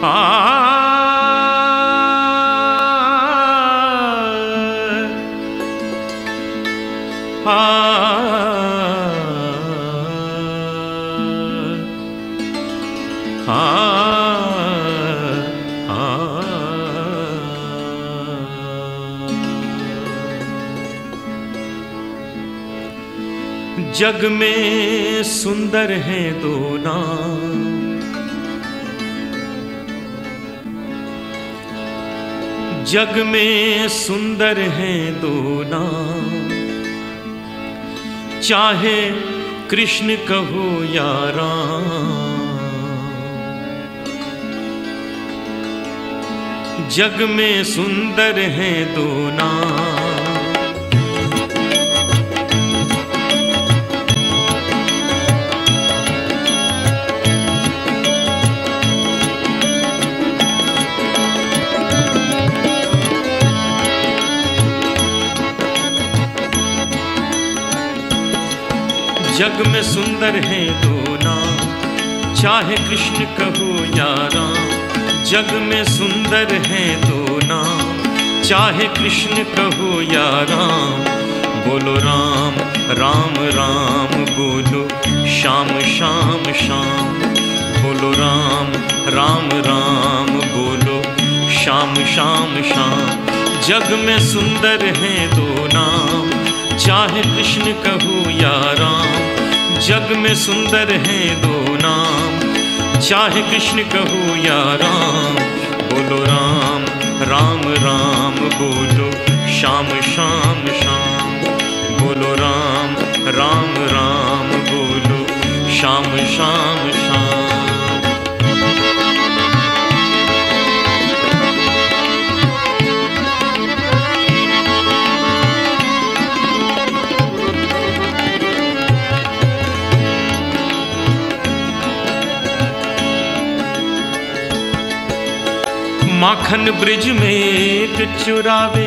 जग में सुंदर हैं दो नाम, जग में सुंदर हैं दो नाम, चाहे कृष्ण कहो या राम। जग में सुंदर हैं दो नाम, जग में सुंदर हैं दो नाम, चाहे कृष्ण कहो या राम। जग में सुंदर हैं दो नाम, चाहे कृष्ण कहो या राम। बोलो राम राम राम बोलो, श्याम श्याम श्याम। बोलो राम राम राम बोलो, श्याम श्याम श्याम। जग में सुंदर हैं दो नाम, चाहे कृष्ण कहो या राम। जग में सुंदर हैं दो नाम, चाहे कृष्ण कहो या राम। बोलो राम राम राम बोलो, श्याम श्याम श्याम। बोलो राम राम राम बोलो, श्याम श्याम श्याम। माखन ब्रिज में एक चुरावे,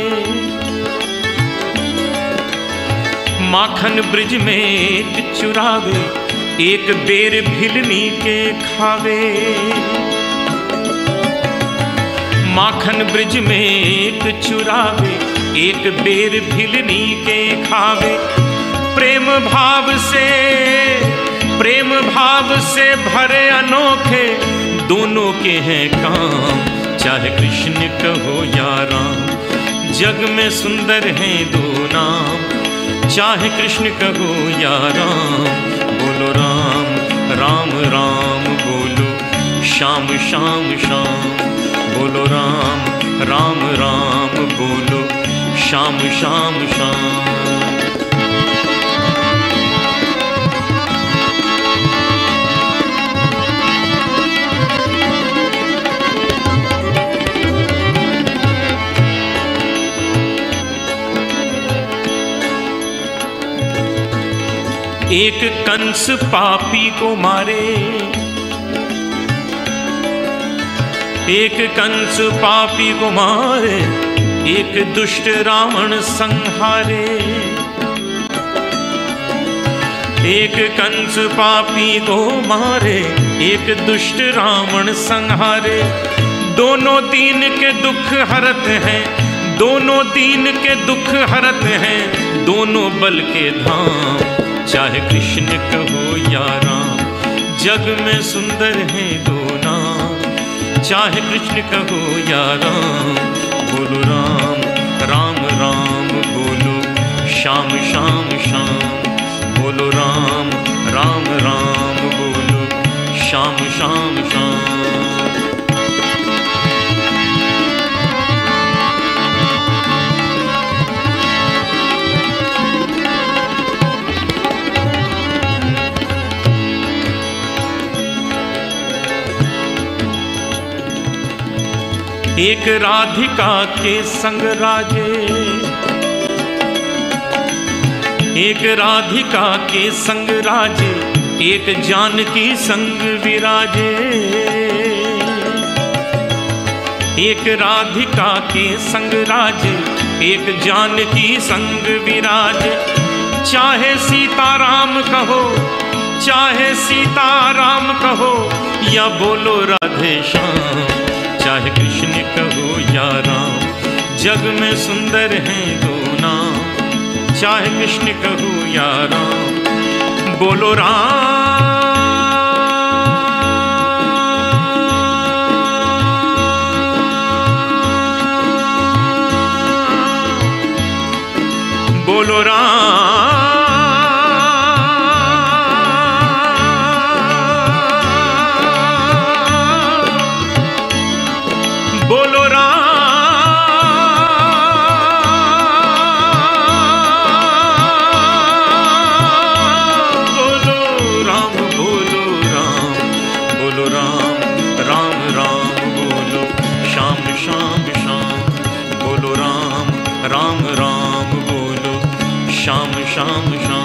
माखन ब्रिज में एक चुरावे, एक बेर भिलनी के खावे। माखन ब्रिज में एक चुरावे, एक बेर भिलनी के खावे। प्रेम भाव से भरे अनोखे, दोनों के हैं काम, चाहे कृष्ण कहो या राम। जग में सुंदर हैं दो नाम, चाहे कृष्ण कहो या राम। बोलो राम राम राम बोलो, श्याम श्याम श्याम। बोलो राम राम राम बोलो, श्याम श्याम श्याम। एक कंस पापी को मारे, एक कंस पापी को मारे, एक दुष्ट रावण संहारे। एक कंस पापी को मारे, एक दुष्ट रावण संहारे। दोनों दीन के दुख हरत हैं, दोनों दीन के दुख हरत हैं, दोनों बल के धाम, चाहे कृष्ण कहो या राम। जग में सुंदर हैं दो नाम, चाहे कृष्ण कहो या राम। बोलो राम राम राम बोलो, श्याम श्याम श्याम। बोलो राम राम राम बोलो, श्याम श्याम श्याम। एक राधिका के संग राजे, एक राधिका के संग राजे, एक जानकी संग विराजे। एक राधिका के संग राजे, एक जानकी संग विराजे। चाहे सीताराम कहो, चाहे सीताराम कहो, या बोलो राधे श्याम, चाहे कृष्ण कहो या राम। जग में सुंदर हैं दो नाम, चाहे कृष्ण कहो या राम। बोलो राम, बोलो राम, बोलो राम, बोलो राम, बोलो राम, बोलो राम, राम राम बोलो, श्याम श्याम श्याम। बोलो राम, राम राम बोलो, श्याम श्याम श्याम।